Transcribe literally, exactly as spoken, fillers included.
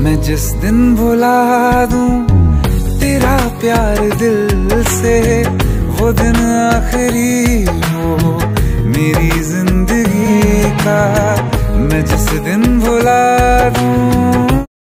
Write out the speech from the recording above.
मैं जिस दिन भुला दूं तेरा प्यार दिल से, वो दिन आखिरी हो मेरी जिंदगी का। मैं जिस दिन भुला दूं